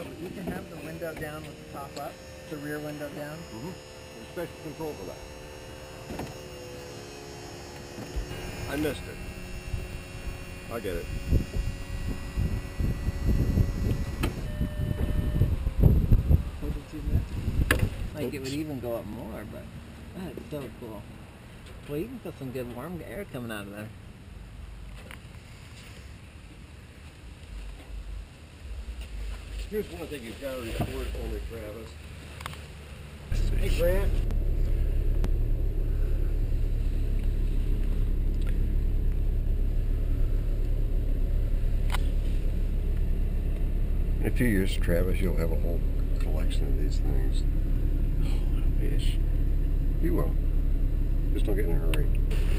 but you can have the window down with the top up, the rear window down. Mm-hmm. There's special control for that. I missed it. I get it. What did you miss? Like it would even go up more, but that's so cool. Well, you can put some good warm air coming out of there. Here's one thing you've got to report for me, Travis. Hey, Grant. In a few years, Travis, you'll have a whole collection of these things. Oh, I wish. You will. Just don't get in a hurry.